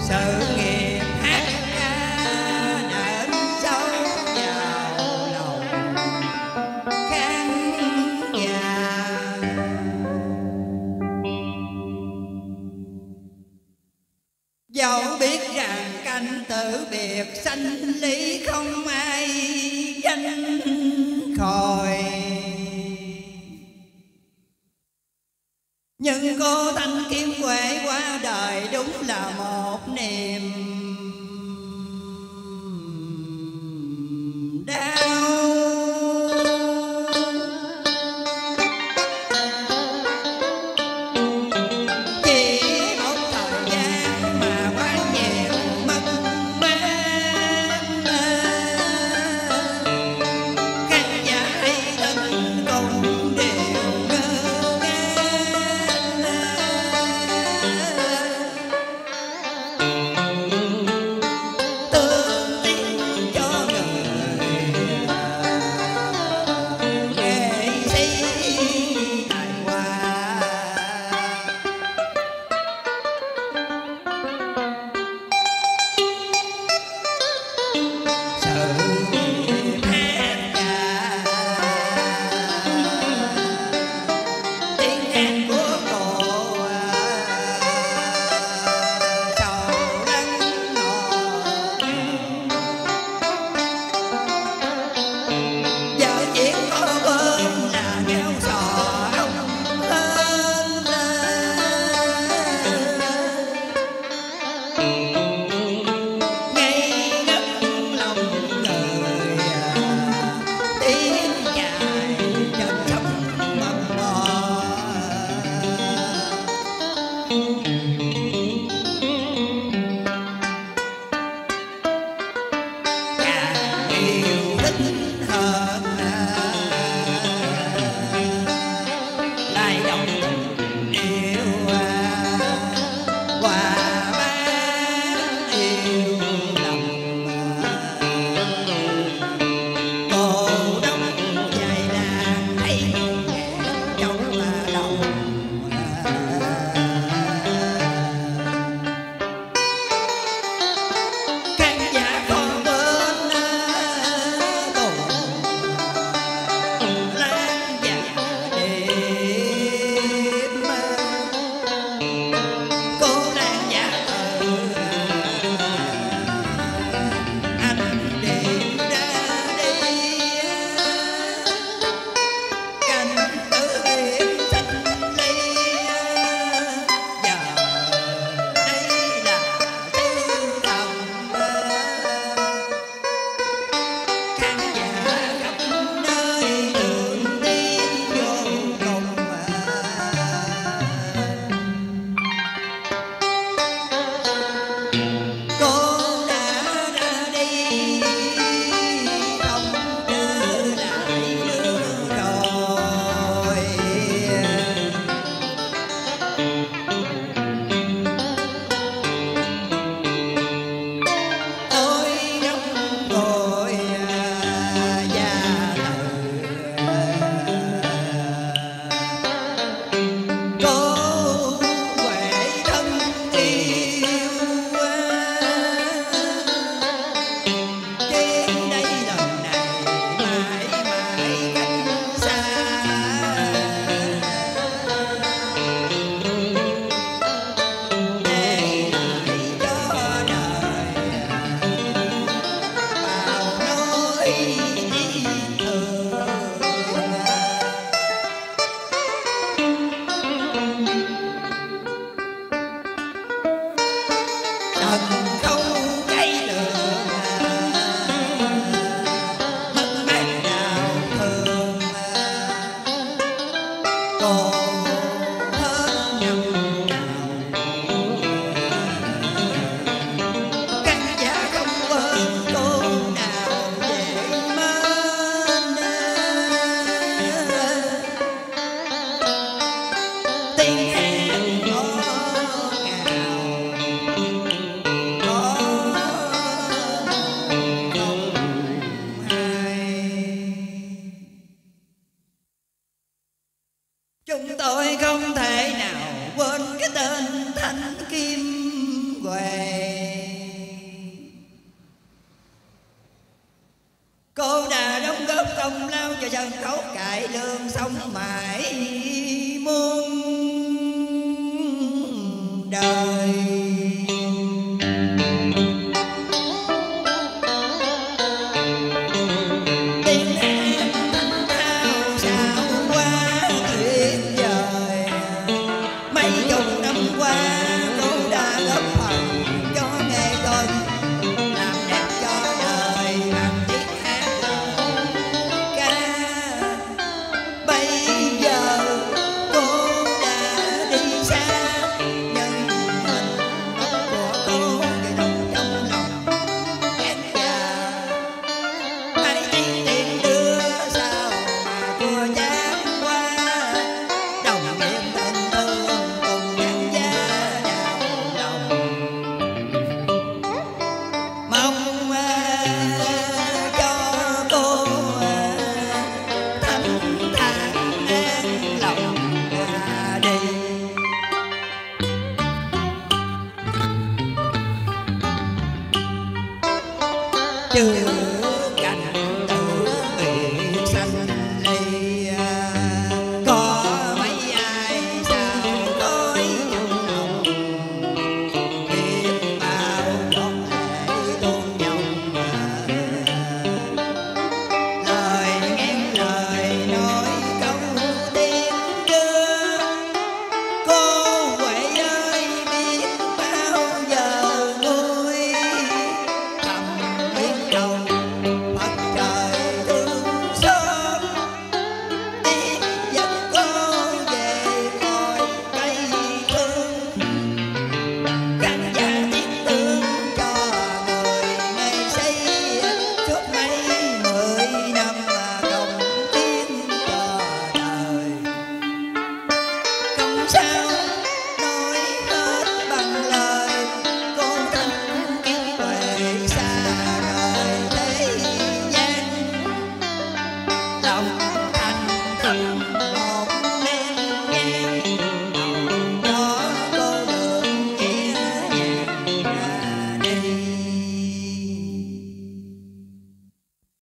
sự nghiệp hát ca nện sâu vào lòng khán giả. Dẫu biết rằng canh tử biệt sanh lý không ai gánh khỏi, nhưng cô Thanh Kim Huệ qua đời đúng là một niềm đau. Chỉ một thời gian mà quá nhiều mất mát, khán giả hay tin cũng đều ngơ ngác. Tương tiếng cho người nghệ sĩ tài hoa. Sự nghiệp hát ca, tiếng hát của cô sầu đắng ngọt. Giờ chỉ có bên là kéo sò ông lên, ngây ngất lòng người tiếng dài trên sông mầm mò. Càng yêu thích hơn lại đồng tình yêu quà bán yêu lòng. Cô đông dài làng thấy nghẹn trong lòng. Khán giả có bên cùng lan dạ đêm, cô đang giả từ anh điện ra đi. Canh tử biệt sanh ly, giờ đây là thứ thầm. Khán giả khắp nơi đường tiếng vô cùng. Cô đã ra đi không trở lại nữa rồi. Ôi đông ngồi già cô Huệ thân yêu. Chuyến đây lần này mãi mãi cách xa, để lại cho đời bao nỗi thương. Đừng câu cây lửa mất mát đau thương. Cô hơn nhầm nào khán giả không quên cô nào dễ mến. Tiếng hát ngọt ngào có không hay. Chúng tôi không thể nào quên cái tên Thanh Kim Huệ. cho sân khấu cải lương sống mãi muôn đời. Chưa